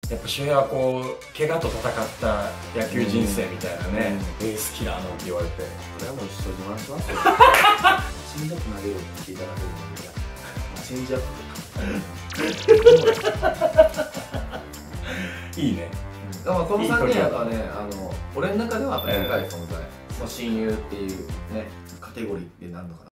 やっぱ周平はこう怪我と戦った野球人生みたいなね、エースキラーなんて言われて、 これはもう一生自慢しますよ。チェンジアップ投げるって聞いただけでもいいや。チェンジアップいいね。 だからこの3人はね、俺の中ではでかい存在、親友っていうねカテゴリーでなんのかな。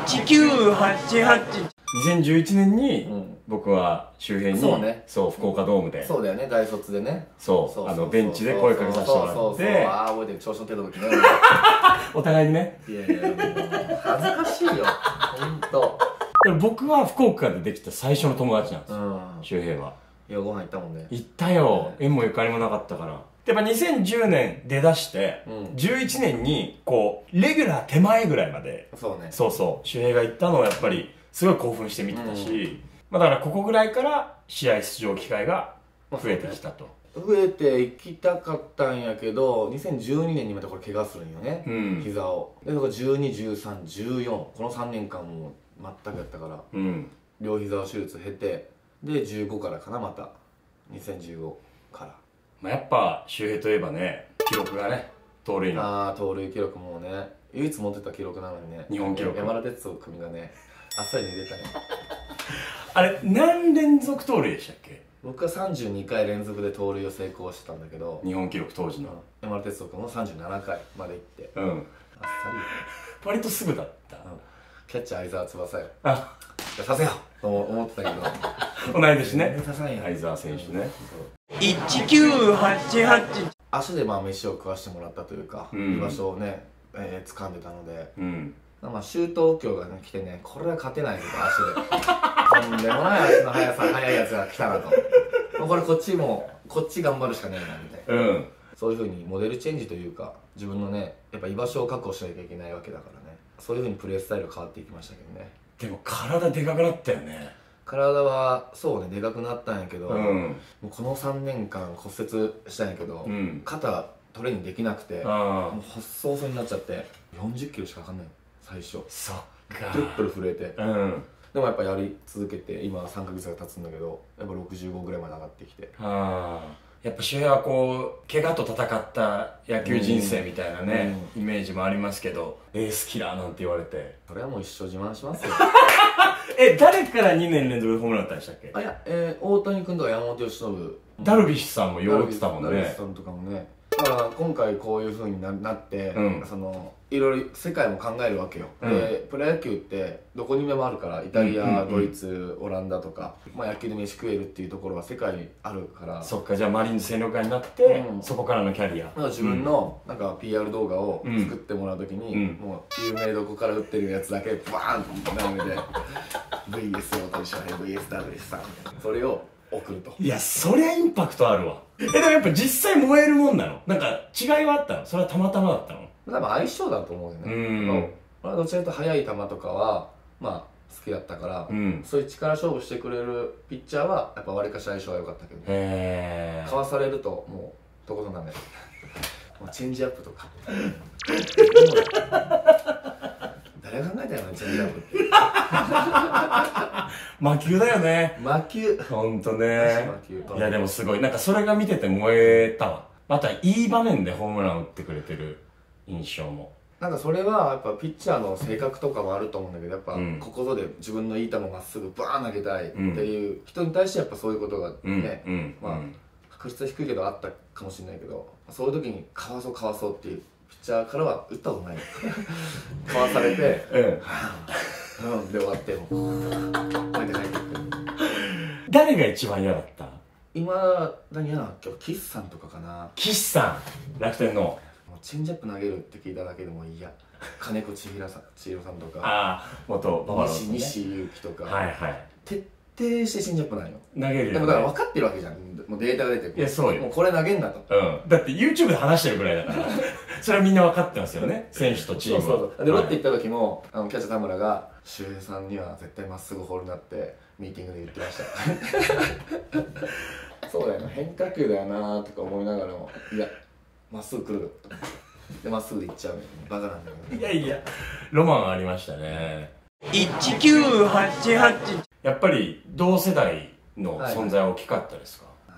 1988 2011年に僕は周平にそう福岡ドームで、 そうだよね、大卒でね、 そうベンチで声かけさせてもらって、 ああ覚えてる、調子乗ってた時ね、 お互いにね。 いやいや恥ずかしいよ本当。 僕は福岡でできた最初の友達なんですよ、周平は。 いや、ご飯行ったもんね。 行ったよ、縁もゆかりもなかったから。やっぱ2010年出だして、11年にこうレギュラー手前ぐらいまで、そう周平が行ったのをやっぱりすごい興奮して見てたし、だからここぐらいから試合出場機会が増えてきたと。 増えていきたかったんやけど、2012年にまたこれ怪我するんよね、膝を。で、そこ12、13、14、この3年間も全くやったから、両膝を手術経て、で15からかな、また2015から。 やっぱ周平といえばね、記録がね、盗塁の盗塁記録もね、唯一持ってた記録なのにね、 日本記録、 山田哲人君がねあっさり逃げたね。 あれ何連続盗塁でしたっけ？ 僕は32回連続で盗塁を成功してたんだけど、 日本記録当時の山田哲人君も37回まで行って、あっさり割とすぐだった。 キャッチャー相澤翼よ、させよと思ってたけど、 同い年ね、相澤選手ね。1988 足で飯を食わしてもらったというか、居場所をね掴んでたので、周東京が来てね、これは勝てないぞと、足でとんでもない足の速いやつが来たなと、これこっち頑張るしかねえなみたいな、そういうふうにモデルチェンジというか、自分のねやっぱ居場所を確保しなきゃいけないわけだからね、そういうふうにプレースタイルが変わっていきましたけどね。 でも体でかくなったよね。 体はそうね、でかくなったんやけど、もうこの3年間骨折したんやけど、肩トレーニングできなくて、もう細々になっちゃって40キロしかかかんないの最初。 そっか、 プルプル震えて、でもやっぱやり続けて今3ヶ月が経つんだけど、やっぱ65ぐらいまで上がってきて、やっぱ周平はこう怪我と戦った野球人生みたいなね、イメージもありますけど、エースキラーなんて言われて、 それはもう一生自慢しますよ。 誰から2年連続でホームラン打ったんでしたっけ？ 大谷君とか山本由伸、 ダルビッシュさんもよう打ってたもんね。 ダルビッシュさんとかもね。だから今回こういう風になって、いろいろ世界も考えるわけよ。でプロ野球ってどこにでもあるから、イタリア、ドイツ、オランダとか、野球で飯食えるっていうところは世界にあるから。 そっか、じゃあマリーンズ戦力外になって、そこからのキャリア、 自分のなんか PR 動画を作ってもらうときに、もう有名どこから打ってるやつだけバーンって並べてVS 大谷翔平 VS ダルビッシュさん、それを送ると。 いや、そりゃインパクトあるわ。でもやっぱ実際燃えるもんなの？なんか違いはあったの？それはたまたまだったの？ 多分相性だと思うよね。俺はどちらかというと速い球とかは好きだったから、そういう力勝負してくれるピッチャーはやっぱ割かし相性は良かったけど、かわされるともうどことなんだよ。もうチェンジアップとか誰が考えたよね、チェンジアップって。 魔球だよね。 魔球、 ほんとね。いやでもすごい、なんかそれが見てて燃えたわ。またいい場面でホームラン打ってくれてる印象も。 なんかそれはやっぱピッチャーの性格とかもあると思うんだけど、やっぱここぞで自分のいい球まっすぐバーン投げたいっていう人に対してやっぱそういうことがね、確率は低いけどあったかもしれないけど、そういう時にかわそうっていうピッチャーからは打ったことない。かわされてで終わってもこうやって帰っていく。 誰が一番嫌だった？ 今何やな、今日岸さんとかかな。 岸さん、楽天のチェンジアップ投げるって聞いただけでもいいや。金子千尋さんとか、 元バファローズね、 西勇輝とか、徹底してチェンジアップないの投げるよね。 でもだから分かってるわけじゃん、もうデータが出てる。 いやそうよ、 もうこれ投げんだと。 だって YouTube で話してるぐらいだからそれはみんな分かってますよね、選手とチームは。 そうでロッテ行った時もキャッチャー田村が周平さんには絶対まっすぐ放るなってミーティングで言ってましたそうだよな、変化球だよなとか思いながらも、いやまっすぐ来るでまっすぐで行っちゃうね、バカなんだけど。 いやいや、ロマンありましたね。1988、やっぱり同世代の存在は大きかったですか？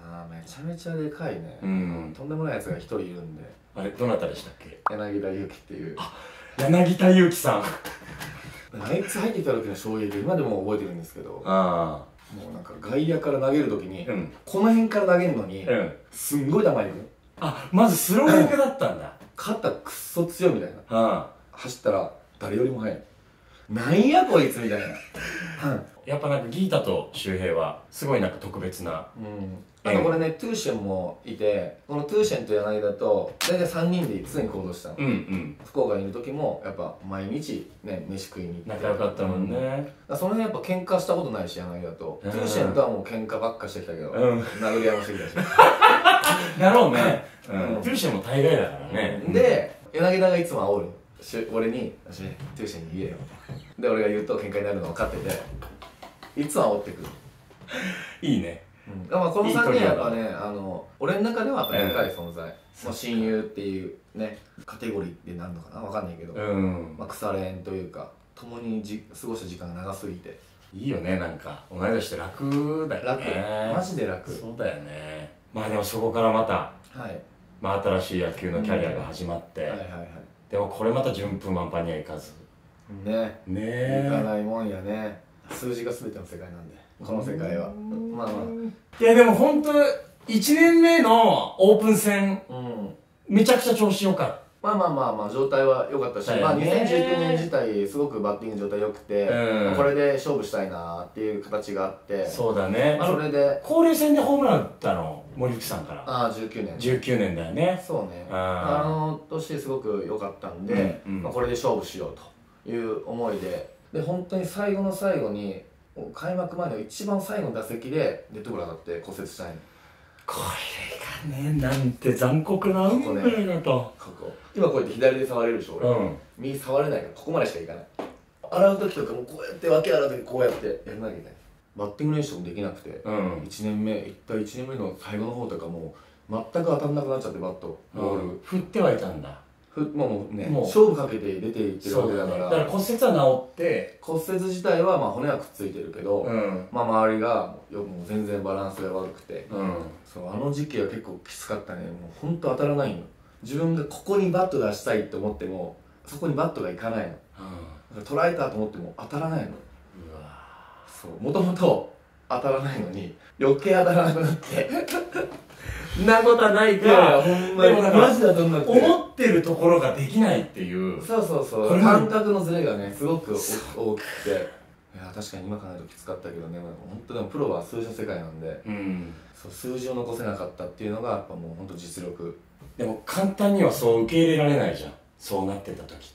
ああ、めちゃめちゃでかいね。とんでもないやつが一人いるんで。 あれ、どなたでしたっけ？ 柳田悠岐っていう。 あ、柳田悠岐さん。 あいつ入ってきた時の衝撃、今でも覚えてるんですけど、もうなんか外野から投げる時に、この辺から投げるのに、すんごい球いくね。 あ、まずスローイングだったんだ。 肩くっそ強いみたいな。走ったら誰よりも速い。なんやこいつみたいな。 やっぱなんかギータと周平はすごいなんか特別な。 あとこれね、トゥーシェンもいて、このトゥーシェンと柳田と大体3人で常に行動したの。福岡にいる時もやっぱ毎日ね、飯食いに行って仲良かったもんね。 その辺やっぱ喧嘩したことないし、柳田とトゥーシェンとはもう喧嘩ばっかしてきたけど、殴り合いもしてきたし。 だろうね。トゥーシェンも大概だからね。 で、柳田がいつも煽る。俺に「トゥーシェンに言えよ」で俺が言うと喧嘩になるの分かってて、いつも煽ってくる。 いいね。 この3人はやっぱね、俺の中ではやっぱでかい存在。親友っていうねカテゴリーでなんのかな分かんないけど、腐れ縁というか共に過ごした時間が長すぎていいよね。なんか同い年して楽だよね。 マジで楽。 そうだよね。まあでもそこからまた新しい野球のキャリアが始まって、でもこれまた順風満帆にはいかずねいかないもんやね。数字が全ての世界なんで、この世界は。まあまあ、 いやでも本当1年目のオープン戦、めちゃくちゃ調子良かった。 まあ状態は良かったし、2019年自体すごくバッティング状態良くて、これで勝負したいなっていう形があって。 そうだね。 それで交流戦でホームラン打ったの森口さんから。 ああ、19 年だよね。 そうね。年すごく良かったんで、これで勝負しようという思いで、本当に最後の最後に開幕前の一番最後の打席でデッドボール当たって骨折したいの。 これがね、なんて残酷な運命だと。 今こうやって左で触れるでしょ、俺。右触れないから、ここまでしかいかない。洗う時とかもこうやって脇洗う時こうやってやらなきゃいけない。バッティング練習もできなくて、1年目の最後の方とかもう全く当たんなくなっちゃって、バットボール振ってはいたんだ。 もうね、勝負かけて出ていってるわけだから。 だから骨折は治って、 骨折自体は骨はくっついてるけど、周りがもう全然バランスが悪くて、あの時期は結構きつかったね。もうほんと当たらないの。自分がここにバット出したいって思ってもそこにバットがいかないの。捉えたと思っても当たらないの。もともと当たらないのに余計当たらなくなってなことはないか。 ほんまにマジで当たんなくて、 思ってるところができないっていう。 そう感覚のズレがねすごく大きくて、いや確かに今考えるときつかったけどね、本当でもプロは数字の世界なんで、数字を残せなかったっていうのがやっぱもう本当実力。 でも簡単にはそう受け入れられないじゃん、そうなってた時って。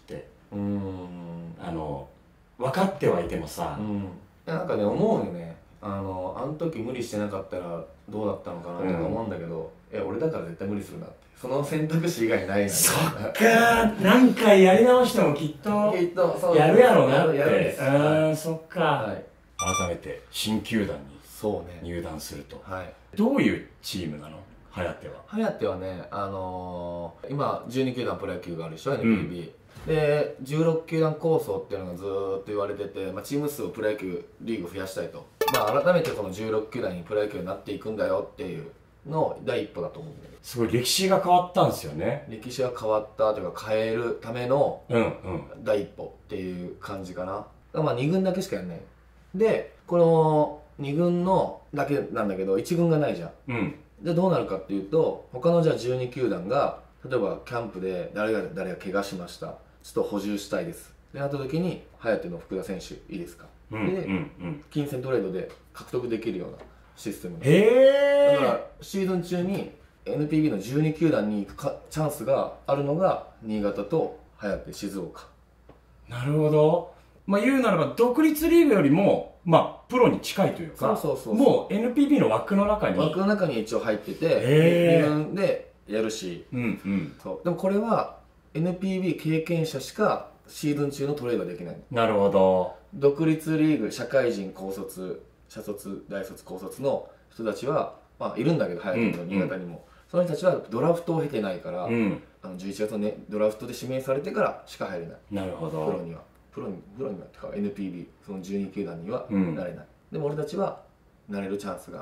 分かってはいてもさ、 なんかね思うよね。あの時無理してなかったらどうだったのかなとか思うんだけど、俺だから絶対無理するなって、その選択肢以外ないな。 そっかー、何回やり直してもきっとやるやろうなって。そっか。改めて新球団に入団すると、どういうチームなの？はやては。 はやてはね、今12球団プロ野球があるでしょ、NPB。で16球団構想っていうのがずーっと言われてて、チーム数をプロ野球リーグ増やしたいと、改めてこの16球団にプロ野球になっていくんだよっていうの第一歩だと思うんだよね。 すごい歴史が変わったんですよね。 歴史が変わったというか変えるための第一歩っていう感じかな。2軍だけしかやんないで、この2軍のだけなんだけど1軍がないじゃん。でどうなるかっていうと、他のじゃあ12球団が例えばキャンプで誰が怪我しました、ちょっと補充したいですでなった時に、颯の福田選手いいですか、で金銭トレードで獲得できるようなシステムで、だからシーズン中に NPB の12球団に行くチャンスがあるのが新潟と颯、静岡。 なるほど。言うならば独立リーグよりもプロに近いというか、もう NPB の枠の中に一応入ってて、2軍でやるし、でもこれは NPB 経験者しかシーズン中のトレードできない。 なるほど。 独立リーグ、社会人、高卒、社卒、大卒、高卒の人たちはいるんだけど、早くも新潟にも、その人たちはドラフトを経てないから、11月のドラフトで指名されてからしか入れない。 なるほど。 プロにはってか NPB その12球団にはなれない。でも俺たちはなれるチャンスがある。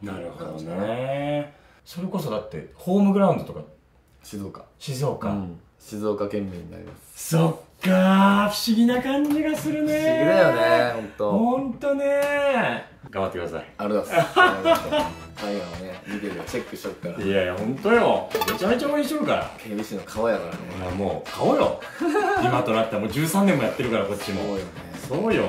なるほどね。それこそだってホームグラウンドとか静岡県民になります。 そっかー、不思議な感じがするね。 不思議だよね、 ほんとね。頑張ってください。 ありがとうございます。タイガーをね、見てるよ、チェックしとくから。 いやいや、ほんとよ。めちゃめちゃ応援しとるから。 警備士の顔やからね。 いや、もう顔よ。今となってはもう13年もやってるから、こっちも。 そうよね。 そうよ。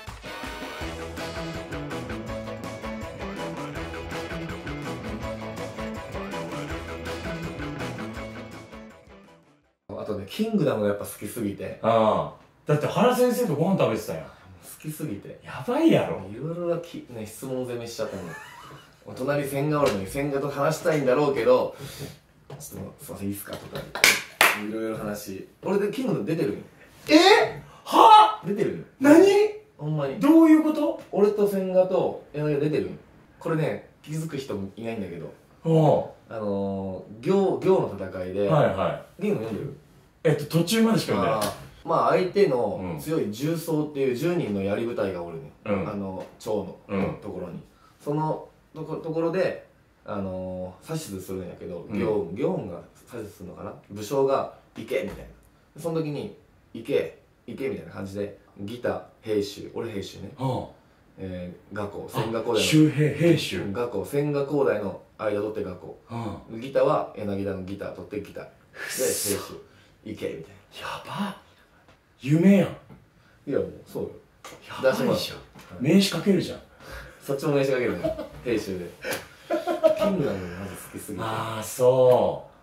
あとね、キングダムがやっぱ好きすぎて。 ああ。だって原先生とご飯食べてたやん。 好きすぎて。 やばいやろ。 いろいろね、質問攻めしちゃったの。お隣千賀おるのに千賀と話したいんだろうけど、ちょっとすいませんいいっすかとかいろいろ話。俺でキングダム出てるんよ。 は出てるんよ。 何？ ほんまに。 どういうこと？ 俺と千賀と柳が出てるんよ。これね、気づく人もいないんだけど。行の戦いで。 はいはい。 ゲーム読んでる？ 途中までしか読んでない。 まあ相手の強い重装っていう10人の槍部隊がおるね、趙のところに、そのところで指図するんやけど、ギョンが指図するのかな、武将が行けみたいな、その時に行けみたいな感じでギタ兵衆、俺兵衆ね、画工千賀光台の周平兵衆画工千賀光台の間取って画工、ギタは柳田のギター取ってギターで兵衆行けみたいな。 やばっ、夢やん。 いやもうそうよ。 やばいじゃん。名刺かけるじゃん。 そっちも名刺かけるね。兵衆で。キングダムマジ好きすぎて。 ああ、そう。